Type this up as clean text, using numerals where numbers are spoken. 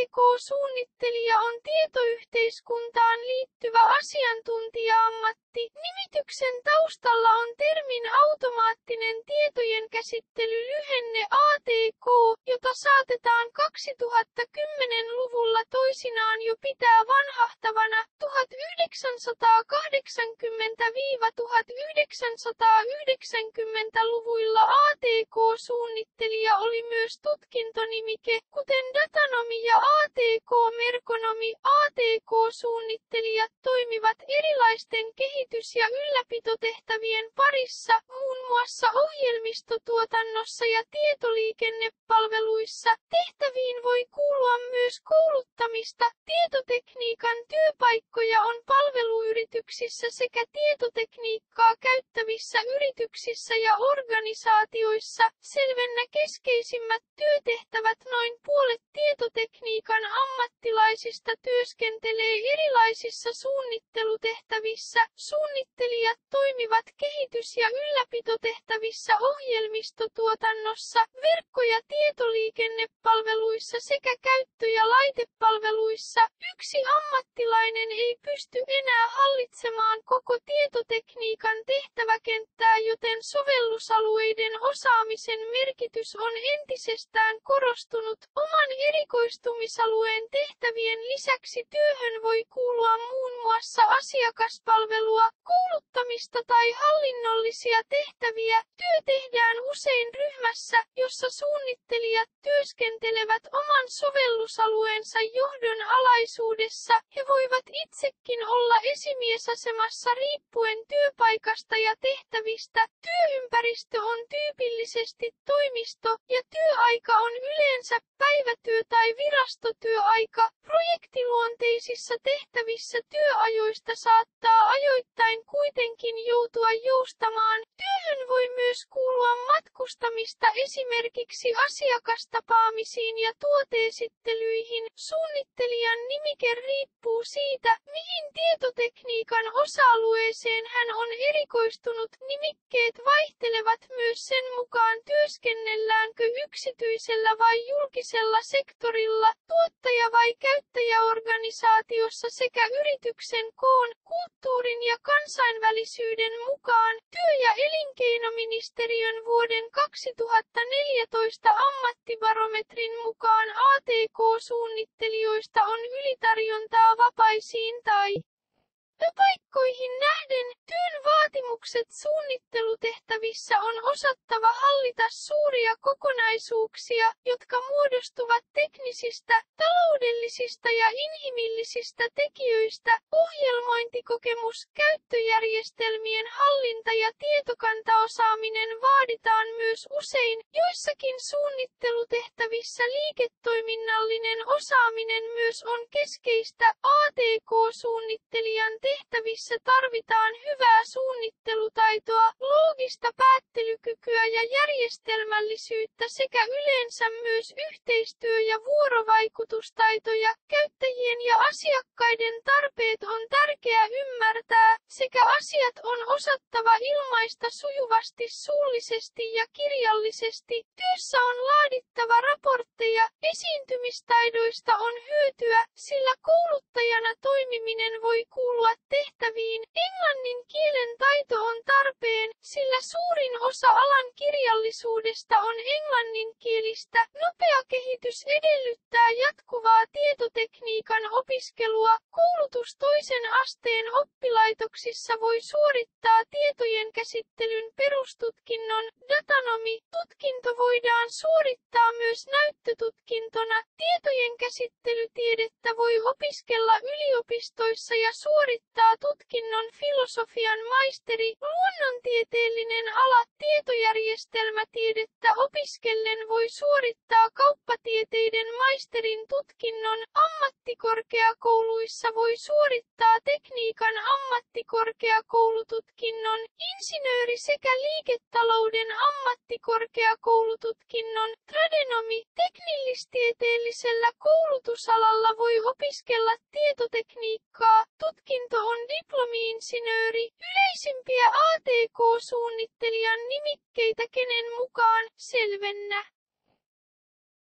ATK-suunnittelija on tietoyhteiskuntaan liittyvä asiantuntija-ammatti. Nimityksen taustalla on termin automaattinen tietojen käsittely lyhenne ATK, jota saatetaan 2010-luvulla toisinaan jo pitää vanhahtavana. 1980-1990-luvuilla ATK-suunnittelija oli myös tutkintonimike, kuten datanomi ja ATK-merkonomi. ATK-suunnittelijat toimivat erilaisten kehitys- ja ylläpitotehtävien parissa, muun muassa ohjelmistotuotannossa ja tietoliikennepalveluissa. Tehtäviin voi kuulua myös kouluttamista. Tietotekniikan työpaikkoja on palveluyrityksissä sekä tietotekniikkaa käyttävissä yrityksissä ja organisaatioissa. Selvennä keskeisimmät työtehtävät: noin puolet tietotekniikan ammattilaisista työskentelee erilaisissa suunnittelutehtävissä. Suunnittelijat toimivat kehitys- ja ylläpitotehtävissä ohjelmistotuotannossa, verkko- ja tietoliikennepalveluissa sekä käyttö- ja laitepalveluissa. Yksi ammattilainen ei pysty enää hallitsemaan koko tietotekniikan tehtäväkenttää, joten sovellusalueiden osaamisen merkitys on entisestään korostunut. Oman erikoistumisalueen tehtävien lisäksi työhön voi kuulua muun muassa asiakaspalvelua, kouluttamista tai hallinnollisia tehtäviä. Työ tehdään usein ryhmässä, jossa suunnittelijat työskentelevät oman sovellusalueensa johdon alaisuudessa. He voivat itsekin olla esimiesasemassa riippuen työpaikasta ja tehtävistä. Työympäristö on tyypillisesti toimisto, ja työaika on yleensä päivätyö tai virastotyöaika. Projektiluonteisissa tehtävissä työajoista saattaa ajoittain kuitenkin joutua joustamaan. Työhön voi myös kuulua matkustamista esimerkiksi asiakastapaamisiin ja tuoteesittelyihin. Suunnittelijan nimike riippuu siitä, mihin tietotekniikan osa-alueeseen hän on erikoistunut. Nimikkeet vaihtelevat myös sen mukaan, työskennelläänkö yksityisellä vai julkisella sektorilla, tuottaja- vai käyttäjäorganisaatiossa sekä yrityksen koon, kulttuurin ja kansainvälisyyden mukaan. Työ- ja elinkeinoministeriön vuoden 2014 ammattibarometrin mukaan ATK-suunnittelijoista on ylitarjontaa vapaisiin tai työpaikkoihin nähden. Työn vaatimukset suunnittelutehtävissä on osattava hallita suuria kokonaisuuksia, jotka muodostuvat teknisistä, taloudellisista ja inhimillisistä tekijöistä. Ohjelmointikokemus, käyttöjärjestelmien hallinta ja tietokantaosaaminen vaaditaan myös usein. Joissakin suunnittelutehtävissä liiketoiminnallinen osaaminen myös on keskeistä. ATK-suunnittelijan tehtävissä tarvitaan hyvää suunnittelutaitoa, loogista päättelykykyä ja järjestelmällisyyttä sekä yleensä myös yhteistyö- ja vuorovaikutustaitoja. Käyttäjien ja asiakkaiden tarpeet on tärkeää ymmärtää, sekä asiat on osattava ilmaista sujuvasti suullisesti ja kirjallisesti. Työssä on laadittava raportteja. Esiintymistaidoista on hyötyä, sillä kouluttajana toimiminen voi kuulua tehtäviin. Englannin kielen taito on tarpeen, sillä suurin osa alan kirjallisuudesta on englanninkielistä. Nopea kehitys edellyttää jatkuvaa tietotekniikan opiskelua. Koulutus toisen asteen oppilaitoksissa voi suorittaa tietojen käsittelyn perustutkinnon. Datanomi-tutkinto voidaan suorittaa myös näyttötutkintona. Tietojen käsittelytiedettä voi opiskella yliopistoissa ja suorittaa tutkinnon filosofian maisteri. Luonnontieteellinen ala. Tietojärjestelmätiedettä opiskellen voi suorittaa kauppatieteiden maisterin tutkinnon. Ammattikorkeakouluissa voi suorittaa tekniikan ammattikorkeakoulututkinnon, insinööri- sekä liiketalouden ammattikorkeakoulututkinnon. Tradenomi. Teknillistieteellisellä koulutusalalla voi opiskella tietotekniikkaa. Tutkinto on diplomi-insinööri. Yleisimpiä ATK-suunnittelijan nimikkeitä kenen mukaan selvennä.